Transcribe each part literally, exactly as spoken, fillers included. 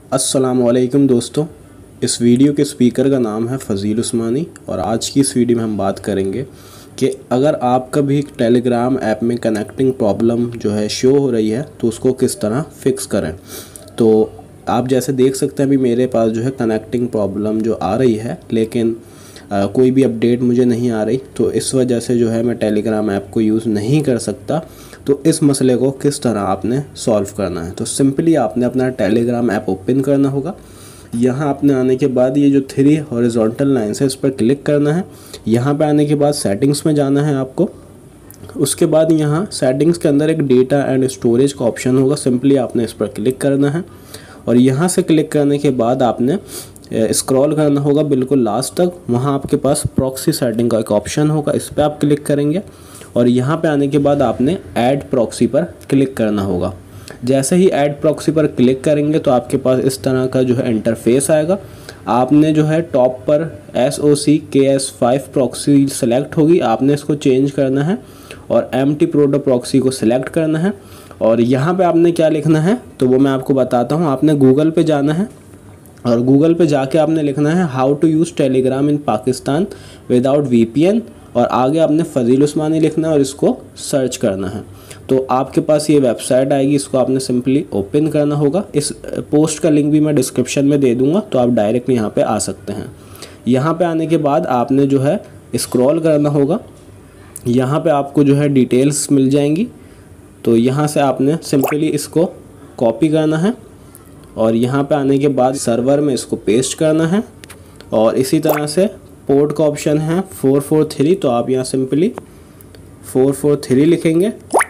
अस्सलामुअलैकुम दोस्तों, इस वीडियो के स्पीकर का नाम है फ़ज़ील उस्मानी और आज की इस वीडियो में हम बात करेंगे कि अगर आपका भी टेलीग्राम ऐप में कनेक्टिंग प्रॉब्लम जो है शो हो रही है तो उसको किस तरह फ़िक्स करें। तो आप जैसे देख सकते हैं अभी मेरे पास जो है कनेक्टिंग प्रॉब्लम जो आ रही है, लेकिन आ, कोई भी अपडेट मुझे नहीं आ रही, तो इस वजह से जो है मैं टेलीग्राम ऐप को यूज़ नहीं कर सकता। तो इस मसले को किस तरह आपने सॉल्व करना है, तो सिंपली आपने अपना टेलीग्राम ऐप ओपन करना होगा। यहाँ आपने आने के बाद ये जो थ्री हॉरिजॉन्टल लाइन्स है इस पर क्लिक करना है। यहाँ पे आने के बाद सेटिंग्स में जाना है आपको। उसके बाद यहाँ सेटिंग्स के अंदर एक डेटा एंड स्टोरेज का ऑप्शन होगा, सिंपली आपने इस पर क्लिक करना है और यहाँ से क्लिक करने के बाद आपने स्क्रॉल करना होगा बिल्कुल लास्ट तक। वहाँ आपके पास प्रॉक्सी सेटिंग का एक ऑप्शन होगा, इस पर आप क्लिक करेंगे और यहाँ पे आने के बाद आपने ऐड प्रॉक्सी पर क्लिक करना होगा। जैसे ही ऐड प्रॉक्सी पर क्लिक करेंगे तो आपके पास इस तरह का जो है इंटरफेस आएगा। आपने जो है टॉप पर एस ओ सी के एस फाइव प्रॉक्सी सेलेक्ट होगी, आपने इसको चेंज करना है और एम टी प्रोटो प्रॉक्सी को सिलेक्ट करना है। और यहाँ पे आपने क्या लिखना है तो वो मैं आपको बताता हूँ। आपने गूगल पे जाना है और गूगल पे जाके आपने लिखना है how to use Telegram in Pakistan without V P N और आगे आपने फ़ज़ील उस्मानी लिखना है और इसको सर्च करना है। तो आपके पास ये वेबसाइट आएगी, इसको आपने सिंपली ओपन करना होगा। इस पोस्ट का लिंक भी मैं डिस्क्रिप्शन में दे दूँगा, तो आप डायरेक्ट यहाँ पे आ सकते हैं। यहाँ पे आने के बाद आपने जो है स्क्रॉल करना होगा, यहाँ पे आपको जो है डिटेल्स मिल जाएंगी। तो यहाँ से आपने सिंपली इसको कॉपी करना है और यहाँ पे आने के बाद सर्वर में इसको पेस्ट करना है और इसी तरह से पोर्ट का ऑप्शन है फोर फोर थ्री, तो आप यहाँ सिंपली फोर फोर थ्री लिखेंगे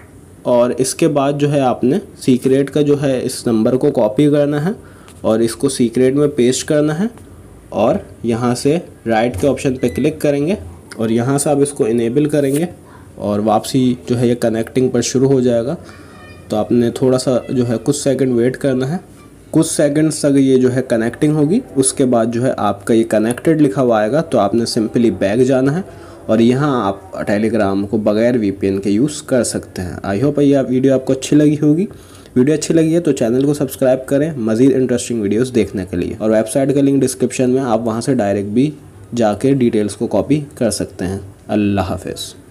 और इसके बाद जो है आपने सीक्रेट का जो है इस नंबर को कॉपी करना है और इसको सीक्रेट में पेस्ट करना है और यहाँ से राइट के ऑप्शन पे क्लिक करेंगे और यहाँ से आप इसको इनेबल करेंगे और वापसी जो है ये कनेक्टिंग पर शुरू हो जाएगा। तो आपने थोड़ा सा जो है कुछ सेकंड वेट करना है, कुछ सेकंड्स तक ये जो है कनेक्टिंग होगी। उसके बाद जो है आपका ये कनेक्टेड लिखा हुआ आएगा, तो आपने सिंपली बैक जाना है और यहाँ आप टेलीग्राम को बगैर वी पी एन के यूज़ कर सकते हैं। आई होप ये वीडियो आपको अच्छी लगी होगी। वीडियो अच्छी लगी है तो चैनल को सब्सक्राइब करें मज़ीद इंटरेस्टिंग वीडियोस देखने के लिए, और वेबसाइट का लिंक डिस्क्रिप्शन में, आप वहाँ से डायरेक्ट भी जाके डिटेल्स को कॉपी कर सकते हैं। अल्लाह हाफ़िज़।